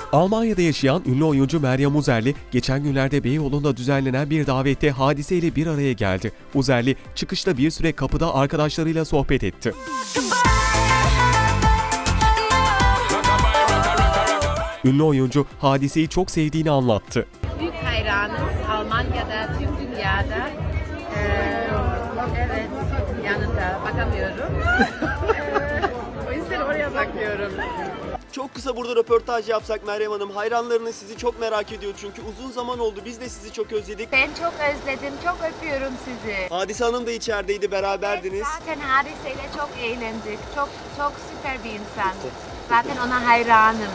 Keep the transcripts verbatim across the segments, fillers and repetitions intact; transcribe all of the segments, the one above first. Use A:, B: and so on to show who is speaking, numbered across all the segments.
A: Almanya'da yaşayan ünlü oyuncu Meryem Uzerli, geçen günlerde Beyoğlu'nda düzenlenen bir davette Hadise ile bir araya geldi. Uzerli, çıkışta bir süre kapıda arkadaşlarıyla sohbet etti. Ünlü oyuncu, Hadise'yi çok sevdiğini anlattı.
B: Büyük hayranım, Almanya'da, tüm dünyada. Ee, evet, yanında bakamıyorum. O yüzden oraya bakıyorum.
C: Çok kısa burada röportaj yapsak Meryem Hanım. Hayranlarınız sizi çok merak ediyor çünkü uzun zaman oldu. Biz de sizi çok özledik.
B: Ben çok özledim, çok öpüyorum sizi.
C: Hadise Hanım da içerideydi, beraberdiniz.
B: Zaten Hadise ile çok eğlendik. Çok çok süper bir insan. Zaten ona hayranım.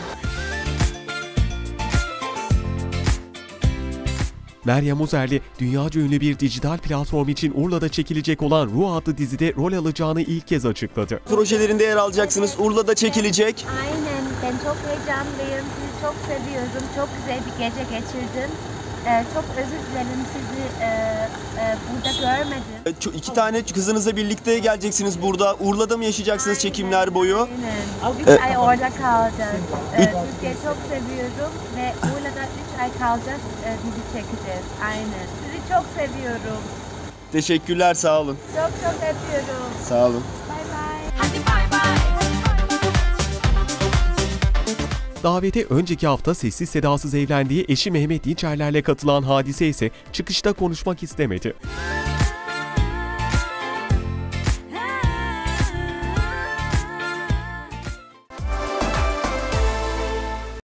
A: Meryem Uzerli, dünyaca ünlü bir dijital platform için Urla'da çekilecek olan Ruh adlı dizide rol alacağını ilk kez açıkladı.
C: Projelerinde yer alacaksınız, Urla'da çekilecek.
B: Aynen, ben çok heyecanlıyım. Sizi çok seviyorum. Çok güzel bir gece geçirdim. Ee, çok özür dilerim, sizi e, e, burada görmedim.
C: Şu iki tane kızınızla birlikte geleceksiniz burada. Urla'da mı yaşayacaksınız çekimler boyu?
B: Aynen. Üç ay orada kalacağız. Ee, Türkiye'yi çok seviyorum ve Urla'da üç ay kalacağız. Ee, dizi çekeceğiz. Aynen. Sizi çok seviyorum.
C: Teşekkürler, sağ olun.
B: Çok çok öpüyorum.
C: Sağ olun.
B: Bye bye. Hadi bye bye.
A: Davete önceki hafta sessiz sedasız evlendiği eşi Mehmet Dinçerler'le katılan Hadise ise çıkışta konuşmak istemedi.